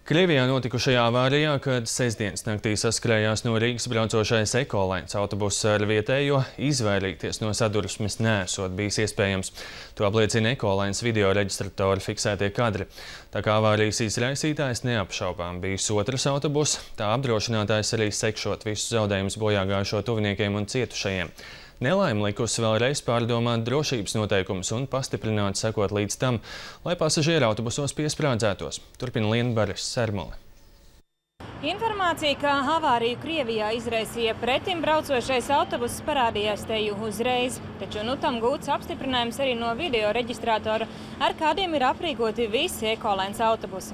Krievijā notikušajā avārijā, kad sestdienas naktī saskrējās no Rīgas braucošais Ekolines autobuss ar vietējo, izvairīties no sadursmes nesot bijis iespējams. To apliecina Ekolines video reģistratora fiksētie kadri. Tā kā avārijas izraisītājs neapšaubām bijis otrs autobuss, tā apdrošinātājs arī sekšot visus zaudējumus bojāgājušo tuviniekiem un cietušajiem. Nelaime likusi vēlreiz pārdomāt drošības noteikumus un pastiprināt sekot līdz tam, lai pasažieru autobusos piesprādzētos. Turpina Liena Baris-Sermole. Informācija, ka avāriju Krievijā izraisīja pretim braucošais autobuss, parādījās te jau uzreiz. Taču tam gūts apstiprinājums arī no video reģistrātora, ar kādiem ir aprīkoti visi Ekolines autobusi.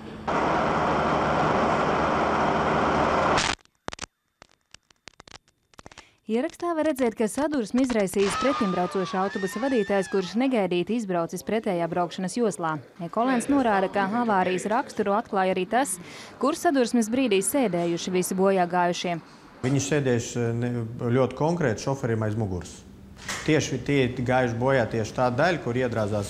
Ierakstā var redzēt, ka sadursmi izraisījis pretimbraucoša autobusa vadītājs, kurš negaidīti izbraucis pretējā braukšanas joslā. Ekolines norāda, ka avārijas raksturu atklāja arī tas, kur sadursmes brīdī sēdējuši visi bojāgājušie. Viņi sēdējuši ļoti konkrēti šoferim aiz muguras. Tieši tie gājuši bojā tieši tā daļa, kur iedrāzās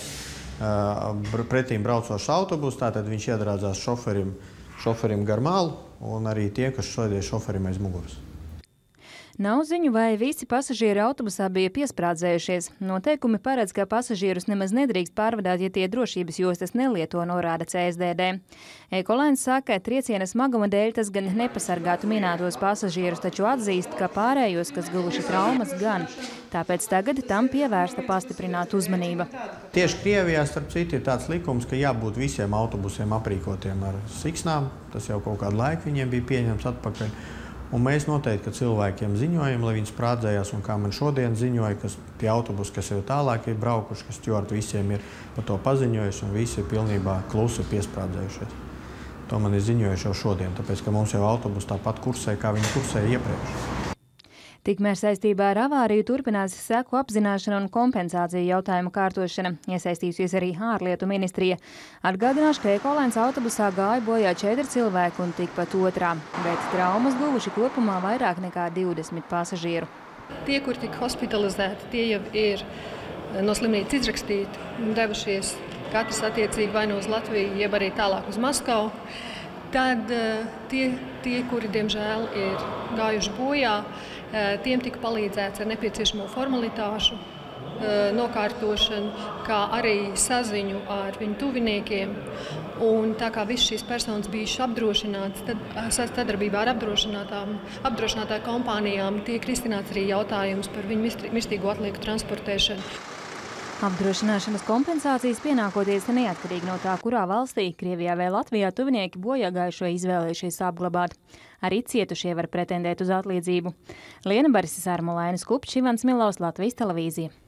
pretīm braucošs autobus, tātad viņš iedrāzās šoferim gar malu un arī tie, kas sēdēja šoferim aiz muguras. Nav ziņu, vai visi pasažieri autobusā bija piesprādzējušies. Noteikumi paredz, ka pasažierus nemaz nedrīkst pārvadāt, ja tie drošības jostas nelieto, norāda CSDD. Ekolines saka, ka trieciena smaguma dēļ tas gan nepasargātu minētos pasažierus, taču atzīst, ka pārējos, kas guvuši traumas, gan. Tāpēc tagad tam pievērsta pastiprināta uzmanība. Tieši Krievijā, starp citu, ir tāds likums, ka jābūt visiem autobusiem aprīkotiem ar siksnām. Tas jau kaut kādu laiku viņiem bija pieņemts atpakaļ. Un mēs noteikti, ka cilvēkiem ziņojam, lai viņi sprādzējās, un kā man šodien ziņoja, kas tie autobusi, kas jau tālāk ir braukuši, kas stjuarti visiem ir par to paziņojuši, un visi ir pilnībā klusi piesprādzējušies. To man ir ziņojuši jau šodien, tāpēc, ka mums jau autobusi tāpat kursē, kā viņi kursēja iepriekš. Tikmēr saistībā ar avāriju turpinās seku apzināšana un kompensācija jautājumu kārtošana. Iesaistījusies arī ārlietu ministrija. Atgādināšu, ka Ekolines autobusā gāja bojā 4 cilvēki un tikpat otrā, bet traumas guvuši kopumā vairāk nekā 20 pasažieru. Tie, kur tika hospitalizēti, tie jau ir no slimnīcas izrakstīti un devušies katrs attiecīgi vai no uz Latviju, jeb arī tālāk uz Maskavu. Tad tie, kuri diemžēl ir gājuši bojā, tiem tika palīdzēts ar nepieciešamo formalitāšu nokārtošanu, kā arī saziņu ar viņu tuviniekiem. Un tā kā visas šīs personas bijušas apdrošinātas, tad sadarbībā ar apdrošinātāju kompānijām tiek risināts arī jautājums par viņu mirstīgo atlieku transportēšanu. Apdrošināšanas kompensācijas pienākoties neatkarīgi no tā, kurā valstī, Krievijā vai Latvijā, tuvinieki bojāgājušo izvēlējušies apglabāt. Arī cietušie var pretendēt uz atlīdzību. Liena Baris-Sermole, Ivans Kupčs, Ivans Milovs, Latvijas televīzija.